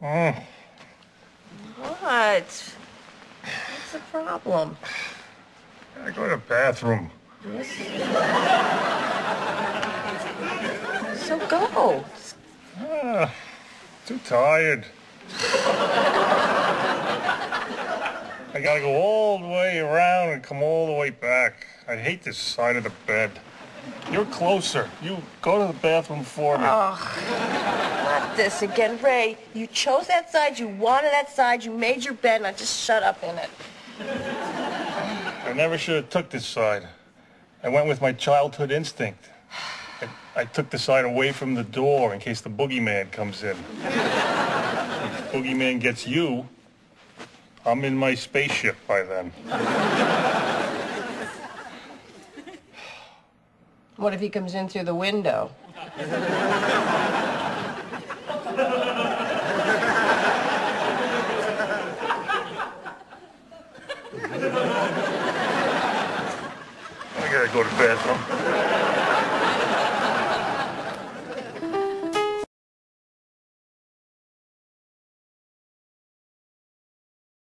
Mm. What? What's the problem? I go to the bathroom. Yes. So go. Too tired. I gotta go all the way around and come all the way back. I hate this side of the bed. You're closer. You go to the bathroom for me. Not this again, Ray. You chose that side, you wanted that side, you made your bed, and I just shut up in it. I never should have took this side. I went with my childhood instinct. I took the side away from the door in case the boogeyman comes in. If the boogeyman gets you, I'm in my spaceship by then. What if he comes in through the window? I gotta go to the bathroom.